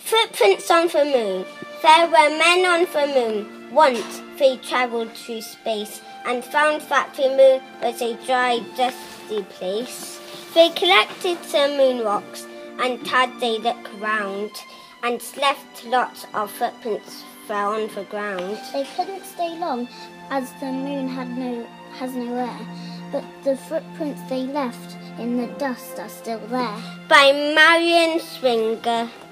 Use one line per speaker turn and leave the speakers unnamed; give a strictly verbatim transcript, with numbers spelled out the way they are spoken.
Footprints on the moon. There were men on the moon. Once they travelled through space and found that the moon was a dry, dusty place. They collected some moon rocks and had a look around and left lots of footprints there on the ground.
They couldn't stay long as the moon had no, has no air, but the footprints they left in the dust are still there.
By Marion Swinger.